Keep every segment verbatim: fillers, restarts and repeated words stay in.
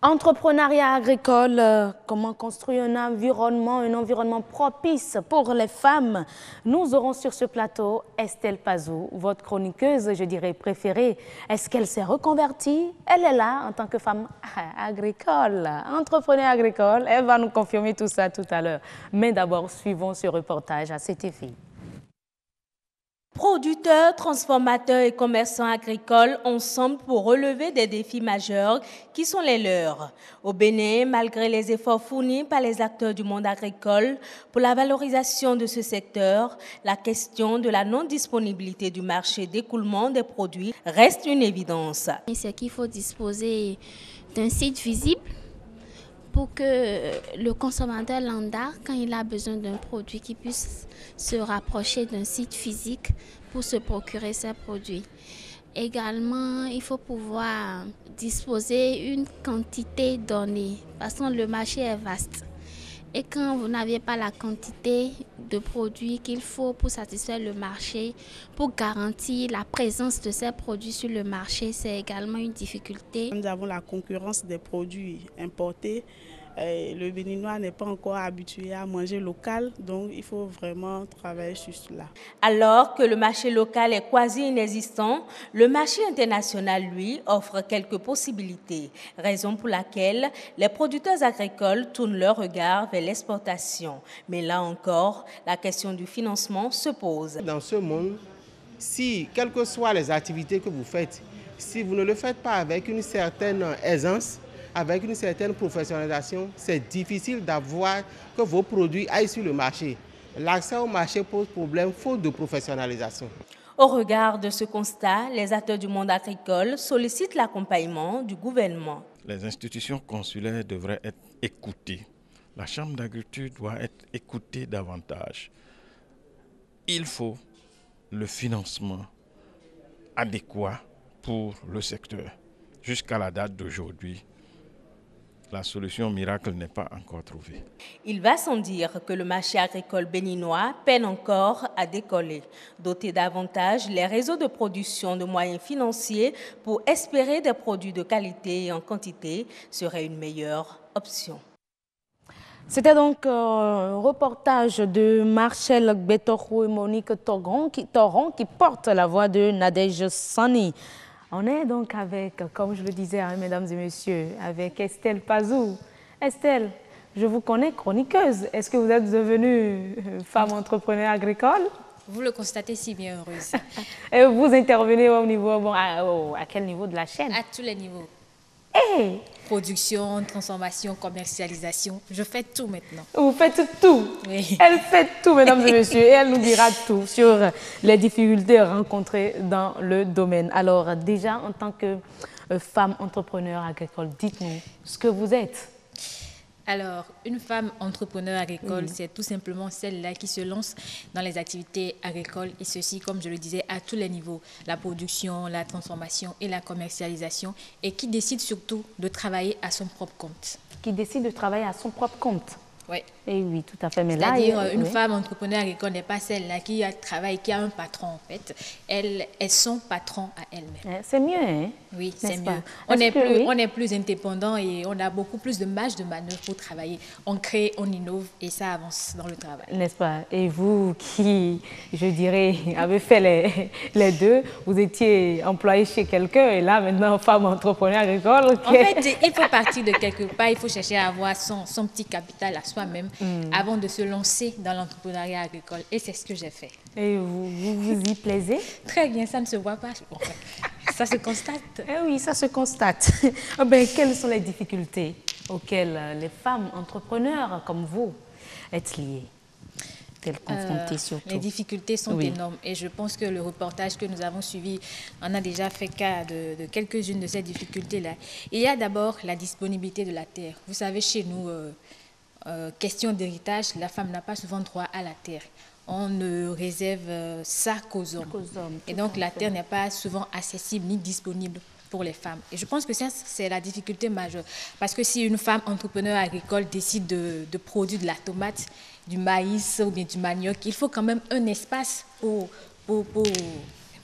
Entrepreneuriat agricole, euh, comment construire un environnement, un environnement propice pour les femmes. Nous aurons sur ce plateau Estelle Pazou, votre chroniqueuse, je dirais, préférée. Est-ce qu'elle s'est reconvertie? Elle est là en tant que femme agricole, entrepreneur agricole. Elle va nous confirmer tout ça tout à l'heure. Mais d'abord, suivons ce reportage à cet effet. Producteurs, transformateurs et commerçants agricoles ensemble pour relever des défis majeurs qui sont les leurs. Au Bénin, malgré les efforts fournis par les acteurs du monde agricole pour la valorisation de ce secteur, la question de la non-disponibilité du marché d'écoulement des produits reste une évidence. C'est qu'il faut disposer d'un site visible pour que le consommateur lambda, quand il a besoin d'un produit, qu'il puisse se rapprocher d'un site physique pour se procurer ces produits. Également, il faut pouvoir disposer une quantité donnée, parce que le marché est vaste. Et quand vous n'avez pas la quantité de produits qu'il faut pour satisfaire le marché, pour garantir la présence de ces produits sur le marché, c'est également une difficulté. Nous avons la concurrence des produits importés. Le Béninois n'est pas encore habitué à manger local, donc il faut vraiment travailler sur cela. Alors que le marché local est quasi inexistant, le marché international, lui, offre quelques possibilités, raison pour laquelle les producteurs agricoles tournent leur regard vers l'exportation. Mais là encore, la question du financement se pose. Dans ce monde, si, quelles que soient les activités que vous faites, si vous ne le faites pas avec une certaine aisance, avec une certaine professionnalisation, c'est difficile d'avoir que vos produits aillent sur le marché. L'accès au marché pose problème faute de professionnalisation. Au regard de ce constat, les acteurs du monde agricole sollicitent l'accompagnement du gouvernement. Les institutions consulaires devraient être écoutées. La Chambre d'agriculture doit être écoutée davantage. Il faut le financement adéquat pour le secteur. Jusqu'à la date d'aujourd'hui, la solution miracle n'est pas encore trouvée. Il va sans dire que le marché agricole béninois peine encore à décoller. Doter davantage les réseaux de production de moyens financiers pour espérer des produits de qualité et en quantité serait une meilleure option. C'était donc un reportage de Marcel Betorou et Monique Toron qui, Toron qui porte la voix de Nadège Sani. On est donc avec, comme je le disais, hein, mesdames et messieurs, avec Estelle Pazou. Estelle, je vous connais chroniqueuse. Est-ce que vous êtes devenue femme entrepreneur agricole? Vous le constatez si bien, heureuse. Et vous intervenez au niveau, bon, à, au, à quel niveau de la chaîne? À tous les niveaux. Hey! Production, transformation, commercialisation. Je fais tout maintenant. Vous faites tout. Oui. Elle fait tout, mesdames et messieurs. Et elle nous dira tout sur les difficultés rencontrées dans le domaine. Alors, déjà, en tant que femme entrepreneur agricole, dites-nous ce que vous êtes. Alors, une femme entrepreneur agricole, Oui. c'est tout simplement celle-là qui se lance dans les activités agricoles et ceci, comme je le disais, à tous les niveaux, la production, la transformation et la commercialisation et qui décide surtout de travailler à son propre compte. Qui décide de travailler à son propre compte. Oui. Et oui, tout à fait. Mais là, c'est-à-dire une oui. femme entrepreneur agricole n'est pas celle-là qui a travaille, qui a un patron en fait. Elle est son patron à elle-même. C'est mieux, hein? Oui, c'est mieux. Pas? On est, que, plus, oui? on est plus indépendant et on a beaucoup plus de marge de manœuvre pour travailler. On crée, on innove et ça avance dans le travail. N'est-ce pas? Et vous qui, je dirais, avez fait les, les deux, vous étiez employé chez quelqu'un et là maintenant femme entrepreneur agricole. En fait, il faut partir de quelque part, il faut chercher à avoir son, son petit capital à soi-même mm. avant de se lancer dans l'entrepreneuriat agricole. Et c'est ce que j'ai fait. Et vous, vous vous y plaisez? Très bien, ça ne se voit pas. Bon, ça se constate. Eh oui, ça se constate. Oh ben, quelles sont les difficultés auxquelles les femmes entrepreneurs comme vous êtes liées? Quelles confrontées euh, surtout? Les difficultés sont oui. énormes et je pense que le reportage que nous avons suivi en a déjà fait cas de, de quelques-unes de ces difficultés-là. Il y a d'abord la disponibilité de la terre. Vous savez, chez nous, euh, euh, question d'héritage, la femme n'a pas souvent droit à la terre. On ne réserve euh, ça qu'aux hommes. Qu'aux hommes. Et donc la terre n'est pas souvent accessible ni disponible pour les femmes. Et je pense que ça, c'est la difficulté majeure. Parce que si une femme entrepreneur agricole décide de, de produire de la tomate, du maïs ou bien du manioc, il faut quand même un espace pour, pour, pour, pour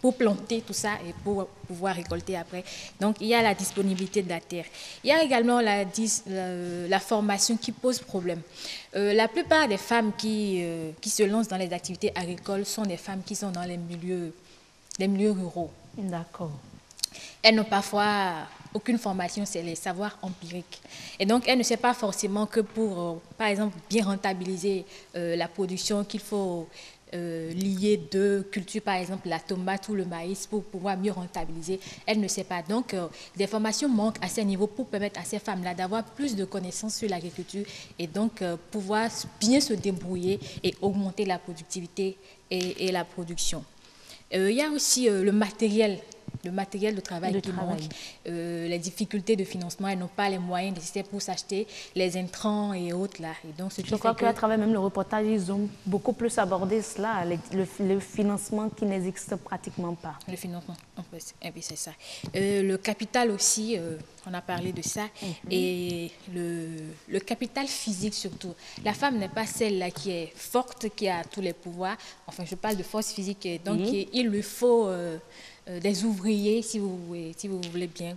pour planter tout ça et pour pouvoir récolter après. Donc, il y a la disponibilité de la terre. Il y a également la, la, la formation qui pose problème. Euh, la plupart des femmes qui, euh, qui se lancent dans les activités agricoles sont des femmes qui sont dans les milieux, les milieux ruraux. D'accord. Elles n'ont parfois aucune formation, c'est les savoirs empiriques. Et donc, elles ne savent pas forcément que pour, euh, par exemple, bien rentabiliser euh, la production, qu'il faut euh, lier deux cultures, par exemple, la tomate ou le maïs, pour pouvoir mieux rentabiliser. Elles ne savent pas. Donc, euh, des formations manquent à ces niveaux pour permettre à ces femmes-là d'avoir plus de connaissances sur l'agriculture et donc euh, pouvoir bien se débrouiller et augmenter la productivité et, et la production. Euh, il y a aussi euh, le matériel. Le matériel de travail de qui travail. manque, euh, les difficultés de financement, elles n'ont pas les moyens nécessaires pour s'acheter les intrants et autres là. Et donc, ce qui Je crois fait qu'à que... travers même le reportage, ils ont beaucoup plus abordé cela, le, le, le financement qui n'existe pratiquement pas. Le financement, c'est ça. Euh, le capital aussi, euh, on a parlé de ça, mm-hmm. et le, le capital physique surtout. La femme n'est pas celle-là qui est forte, qui a tous les pouvoirs. Enfin, je parle de force physique, donc oui. il lui faut... Euh, Euh, des ouvriers, si vous, si vous voulez bien.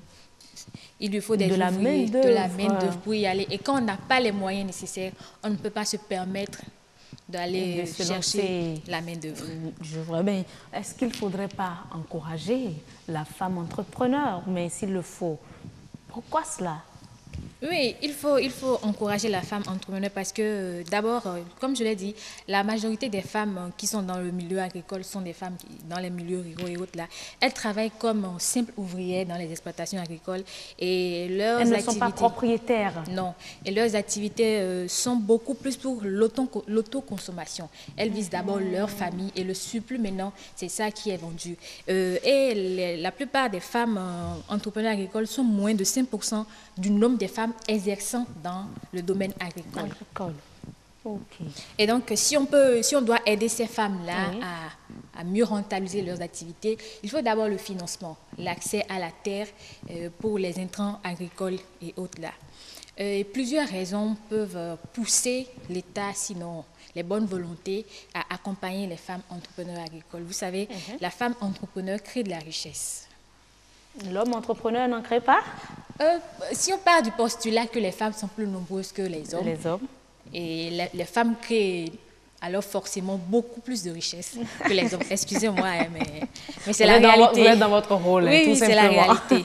Il lui faut des de ouvriers, la de la main-d'œuvre pour y aller. Et quand on n'a pas les moyens nécessaires, on ne peut pas se permettre d'aller chercher la main-d'œuvre. Je vois bien. Est-ce qu'il ne faudrait pas encourager la femme entrepreneur? Mais s'il le faut, pourquoi cela? Oui, il faut, il faut encourager la femme entrepreneur parce que, euh, d'abord, euh, comme je l'ai dit, la majorité des femmes euh, qui sont dans le milieu agricole sont des femmes qui, dans les milieux ruraux et autres là. Elles travaillent comme euh, simples ouvrières dans les exploitations agricoles et leurs Elles ne activités... sont pas propriétaires. Non, et leurs activités euh, sont beaucoup plus pour l'autoconsommation. Elles visent d'abord leur famille et le surplus maintenant, c'est ça qui est vendu. Euh, et les, la plupart des femmes euh, entrepreneurs agricoles sont moins de cinq pour cent du nombre des femmes exerçant dans le domaine agricole. Agricole. Okay. Et donc, si on, peut, si on doit aider ces femmes-là oui. à, à mieux rentabiliser leurs activités, il faut d'abord le financement, l'accès à la terre euh, pour les intrants agricoles et autres là. Euh, plusieurs raisons peuvent pousser l'État, sinon les bonnes volontés, à accompagner les femmes entrepreneurs agricoles. Vous savez, mm-hmm. la femme entrepreneur crée de la richesse. L'homme entrepreneur n'en crée pas? euh, Si on part du postulat que les femmes sont plus nombreuses que les hommes, les hommes. et les, les femmes créent alors forcément beaucoup plus de richesse que les hommes. Excusez-moi, hein, mais, mais c'est la réalité. Vous êtes dans votre rôle, oui, tout oui, simplement. C'est la réalité.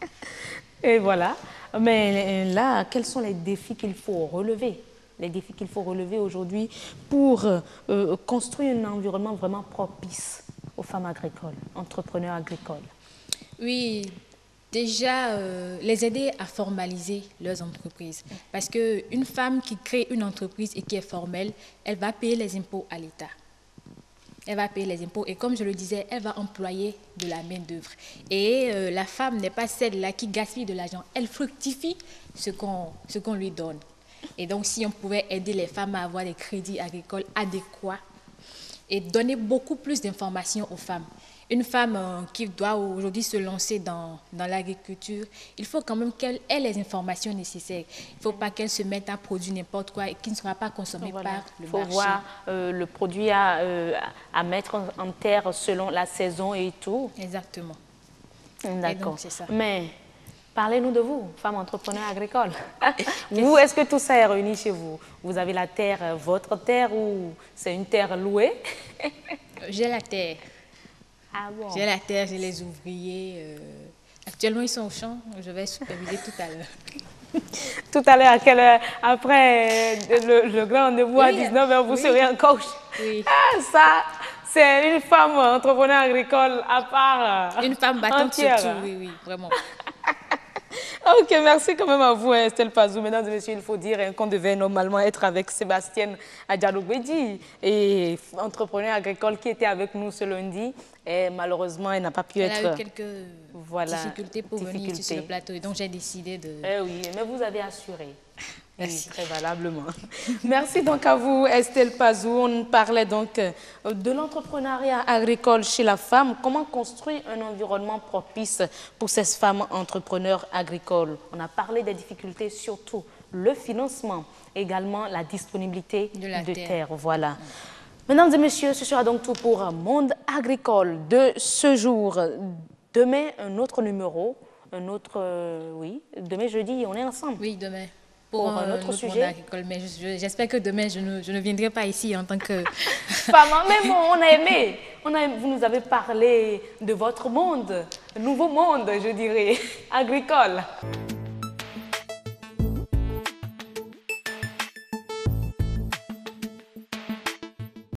Et voilà. Mais là, quels sont les défis qu'il faut relever? Les défis qu'il faut relever aujourd'hui pour euh, construire un environnement vraiment propice aux femmes agricoles, entrepreneurs agricoles? Oui, déjà, euh, les aider à formaliser leurs entreprises. Parce qu'une femme qui crée une entreprise et qui est formelle, elle va payer les impôts à l'État. Elle va payer les impôts et comme je le disais, elle va employer de la main-d'œuvre. Et euh, la femme n'est pas celle-là qui gaspille de l'argent. Elle fructifie ce qu'on ce qu'on lui donne. Et donc, si on pouvait aider les femmes à avoir des crédits agricoles adéquats et donner beaucoup plus d'informations aux femmes. Une femme euh, qui doit aujourd'hui se lancer dans, dans l'agriculture, il faut quand même qu'elle ait les informations nécessaires. Il ne faut pas qu'elle se mette à produire n'importe quoi et qui ne sera pas consommé voilà. par le faut marché. Il faut voir euh, le produit à, euh, à mettre en, en terre selon la saison et tout. Exactement. D'accord. Mais parlez-nous de vous, femme entrepreneur agricole. Vous, est-ce que tout ça est réuni chez vous? Vous avez la terre, votre terre ou c'est une terre louée? J'ai la terre. Ah bon. J'ai la terre, j'ai les ouvriers. Euh, actuellement, ils sont au champ. Je vais superviser tout à l'heure. Tout à l'heure, à quelle heure? Après le, le grand rendez-vous oui, à dix-neuf heures, vous oui. serez encore au champ. Oui. Ah, ça, c'est une femme entrepreneur agricole à part. Une femme battante surtout, oui, oui, vraiment. Ok, merci quand même à vous, Estelle Pazou. Mesdames et messieurs, il faut dire hein, qu'on devait normalement être avec Sébastien Adjaloubedi, et entrepreneur agricole qui était avec nous ce lundi. Et malheureusement, elle n'a pas pu elle être... Elle a eu quelques voilà, difficultés pour difficultés. venir sur le plateau. Et donc, j'ai décidé de... Eh oui, mais vous avez assuré. Merci. Très valablement. Merci donc à vous, Estelle Pazou. On parlait donc de l'entrepreneuriat agricole chez la femme. Comment construire un environnement propice pour ces femmes entrepreneurs agricoles? On a parlé des difficultés, surtout le financement, également la disponibilité de, la de terre. terre. Voilà. Mesdames et messieurs, ce sera donc tout pour Monde agricole de ce jour. Demain, un autre numéro, un autre, euh, oui, demain jeudi, on est ensemble. Oui, demain. Pour, pour un, un autre autre sujet. Monde agricole, mais j'espère que demain, je ne, je ne viendrai pas ici en tant que... Femme, mais bon, on a aimé. On a, vous nous avez parlé de votre monde, nouveau monde, je dirais, agricole.